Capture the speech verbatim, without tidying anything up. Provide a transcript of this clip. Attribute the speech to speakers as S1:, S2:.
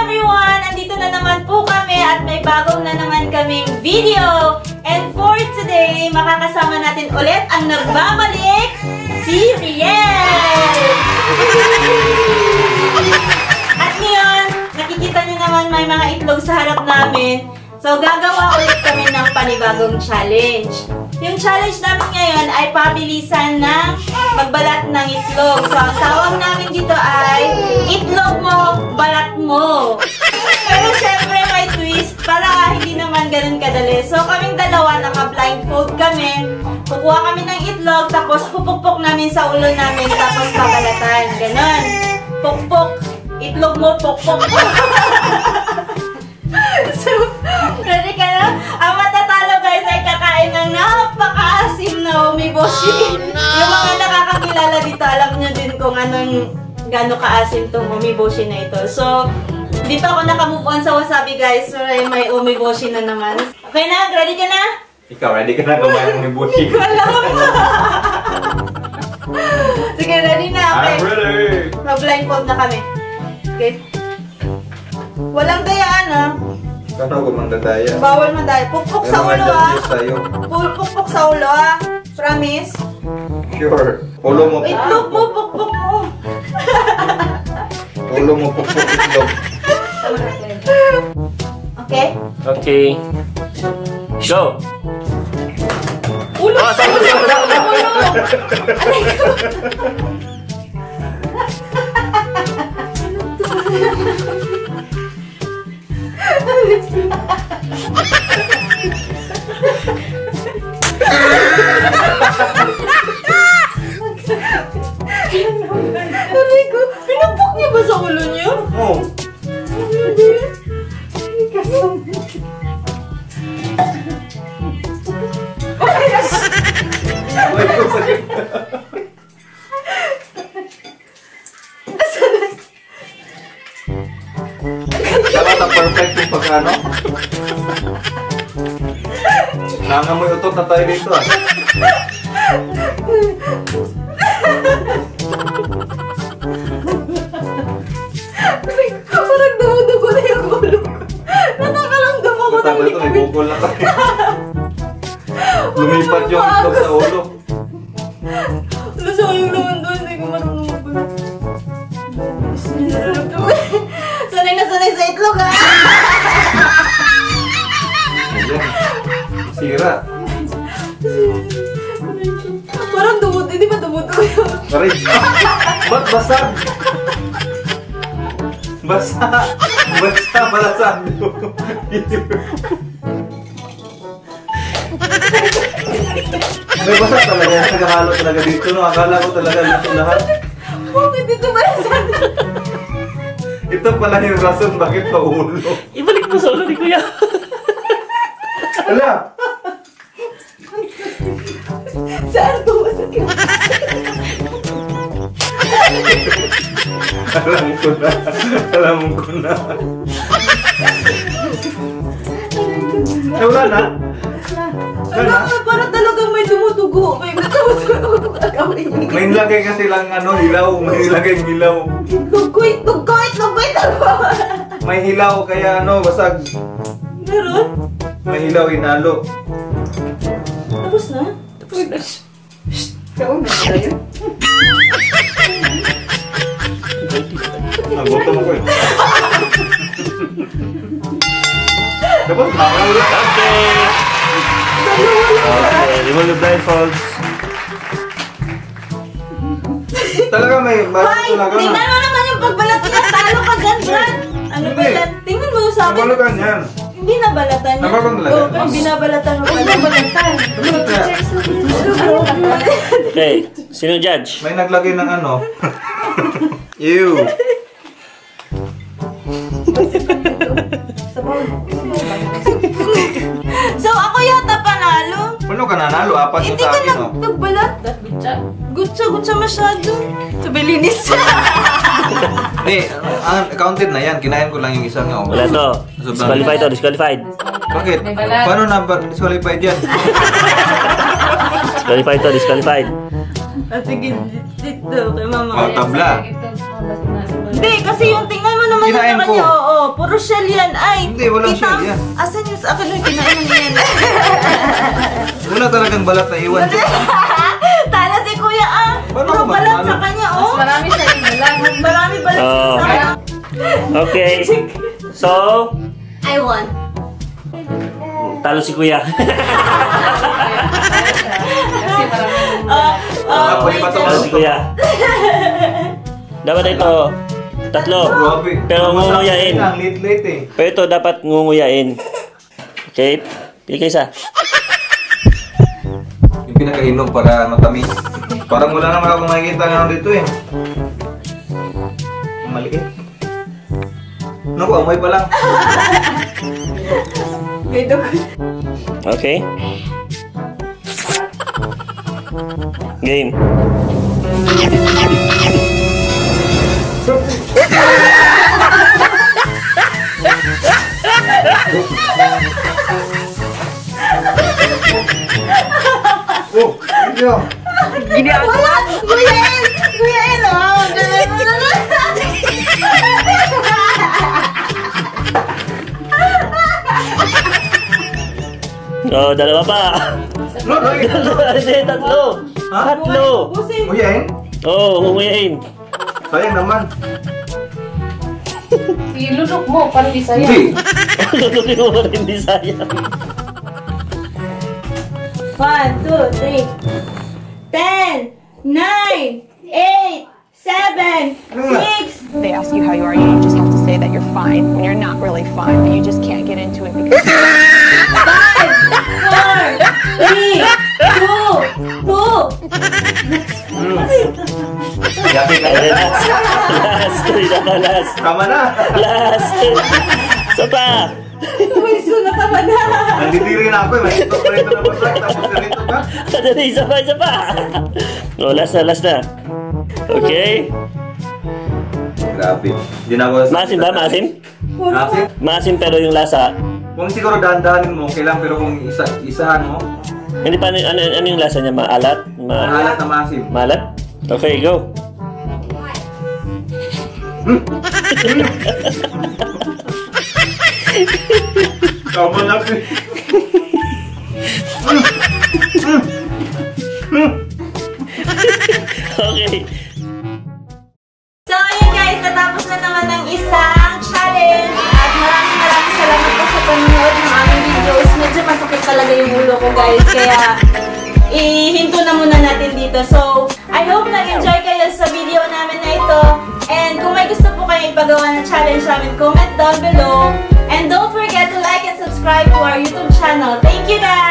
S1: everyone! Andito na naman po kami at may bagong na naman kaming video. And for today, makakasama natin ulit ang nagbabalik, si Riel! At ngayon, nakikita niyo naman may mga itlog sa harap namin. So, gagawa ulit kami ng panibagong challenge. Yung challenge namin ngayon ay pabilisan ng magbalat ng itlog. So, ang tawag namin dito ay itlog mo, balat mo. Pero syempre may twist para hindi naman ganun kadali. So, kaming dalawa, naka-blindfold kami. Kukuha kami ng itlog, tapos pupukpok namin sa ulo namin, tapos babalatan. Ganon. Pukpok. Itlog mo, pukpok. So, ready ka na? Ang matatalo guys ay kakain ng napaka-asim na umiboshi. Oh, no. Yung mga nakakakilala dito, alam nyo din kung anong gano'ng ka-asim tong umiboshi na ito. So, dito ako nakamove on sa wasabi guys. So, may umiboshi na naman. Okay na? Ready ka na?
S2: Ikaw, ready ka na kumain ng umiboshi?
S1: Hindi ko alam. Sige, ready na. Okay.
S2: I'm ready.
S1: Na-blindfold na kami. Okay. Walang dayaan ah.
S2: Kano kung mandadaya?
S1: Bawal mandaya. Pukpok sa ulo ah. Pukpok sa ulo ah. Promise?
S2: Sure. Ulo mo pukpok.
S1: Itlog mo, pukpok mo.
S2: Ulo mo pukpok itlog.
S1: Okay?
S3: Okay. Go!
S1: Ulo!
S3: Oh, sabi, sabi, sabi.
S1: Alay ko! Aray ko, pinapok niya ba sa ulo niya?
S2: Oo.
S1: Hindi. Kasama.
S2: Ay, ko sakit. Dapat ang perfect yung pag-ano? Nangamoy utot na tayo dito ah.
S1: Parang dumudugo na yung ulo. Nakakalamdam ako ng
S2: Tagal ito, may bukol na tayo. Lumipat yung itlog sa ulo.
S1: Lusayang naman doon, hindi ko marunong magulat. Sanay na sanay sa itlog ha!
S2: Ayan. Sira.
S1: Parang dumut, hindi ba dumudugo yun?
S2: Aray. Ba't basag? Basa. Basa pala sa ano. May basag talaga. Nagkakalo talaga dito. No? Akala ko talaga dito lahat.
S1: Bakit dito ba nasan?
S2: Ito pala yung rason bakit pa ulo.
S3: Ibalik mo sa ulo ni Kuya.
S2: Ala!
S1: Saan ko masakit?
S2: Alam ko na. Alam ko na. Eh, wala na.
S1: Ano nga, parang talagang may dumudugo. May dumudugo.
S2: May nilagay kasi lang ano, hilaw. May nilagay hilaw.
S1: Tugkoy, tugkoy, tugkoy, tugkoy.
S2: May hilaw kaya ano, basag.
S1: Meron?
S2: May hilaw, hinalo.
S1: Tapos na? Tapos na. Kauna na tayo.
S2: Nagutom ako eh. Dapat makakawala.
S3: Okay. Okay, remove the blindfolds.
S2: Talaga may balat
S1: Hoy!
S2: talaga.
S1: Tingnan mo naman yung pagbalat niya. Talo ka dyan, Brad. Ano ba
S2: Hindi.
S1: yan? Tingnan mo sa akin.
S2: Nabalutan yan.
S1: Hindi nabalatan niya.
S2: Nabalatan talaga?
S1: Oo, pero binabalatan mo. Ano nabalatan?
S2: Nabalut na.
S3: Okay, sino judge?
S2: May naglagay ng ano. Ew.
S1: So, ako yata panalo.
S2: Paano ka nanalo? Apat yung
S1: Hindi
S2: sa
S1: ka
S2: akin oh.
S1: nagbalat. Gutsa. Gutsa, gutsa masyado. Sabi linis.
S2: Hindi, ang counted na yan. Kinain ko lang yung isang nga.
S3: Wala to. Disqualified to, disqualified.
S2: Bakit? Paano na disqualified yan?
S3: Disqualified to, disqualified.
S1: Ah, sige, dito kay mama.
S2: Oh, tabla.
S1: Hindi, kasi yung tingnan mo naman
S2: Kinain
S1: yung sa
S2: ko.
S1: kanya. Oo, puro shell yan. Ay,
S2: Hindi, walang
S1: kita-
S2: shell yan.
S1: Asan yung sa akin yung kinain mo yan?
S2: Wala talagang balat na iwan.
S1: Tala si kuya ah.
S2: Paano
S1: Puro
S2: ba?
S1: balat
S2: Ano?
S1: sa kanya oh.
S4: Marami sa inyo lang.
S1: Marami balat
S3: Oh.
S1: sa kanya.
S3: Okay. So,
S1: I won.
S3: talo si Kuya.
S4: Kasi marami.
S1: Uh, uh,
S2: Ako,
S1: wait,
S2: iba to.
S3: Talo si Kuya. Dapat ito, tatlo.
S2: Grabe.
S3: Pero ngunguyain.
S2: Ang late-late eh.
S3: Pero ito dapat ngunguyain. Okay? Pili kayo isa.
S2: Yung pinakahinog para matamis. Parang wala naman ako makikita nga dito eh. Ang maliit. Naku, amoy pa lang.
S1: Ganito ko.
S3: Okay? Game.
S2: Oh, hindi oh.
S1: Wala! Kuya El! Kuya El! Oh, ganun, ganun.
S3: Oh, dalawa pa.
S2: No, no, ito.
S3: Hindi, tatlo.
S2: Ha?
S3: Tatlo.
S1: Ubusin.
S2: Uyain?
S3: Oh, ngunguyain.
S2: Sayang naman.
S4: Ilunok mo, parang di saya.
S2: Hindi.
S3: Tutukin mo rin, hindi sayang.
S1: One, two, three. Ten, nine, eight, seven, six.
S5: They ask you how you are, you just have to say that you're fine when you're not really fine, but you just can't get into it because
S1: Five, four, three, two, two.
S2: Yapi ka
S3: Okay,
S2: na.
S3: last. Last. Isa pa, last.
S2: Tama na.
S3: Last. Isa pa.
S1: Uy, na tama na.
S2: Nandidiri na ako eh. May ito pa rin na nabasak. Tapos ganito ka.
S3: Dali, isa pa, isa pa. Oh, last na, last na. Okay.
S2: Grabe. Hindi na ako...
S3: Maasim ba? Maasim?
S2: Maasim?
S3: Maasim pero yung lasa.
S2: Kung siguro dahan-dahanin mo, kailangan pero kung isa, isahan mo,
S3: Hindi pa, ano, ano, ano yung lasa niya? Maalat? Ma
S2: maalat na maasim.
S3: maalat? Okay, go.
S2: Tama na.
S3: Okay.
S1: So, ayun guys, natapos na naman ang isang challenge. At maraming maraming salamat po sa panonood ng aming videos. Medyo masakit talaga yung ulo ko guys. Kaya, ihinto na muna natin dito. So, I hope nag-enjoy kayo sa video namin na ito. And kung may gusto po kayo ipagawa ng challenge namin, comment down below. And don't forget to like and subscribe to our YouTube channel. Thank you guys!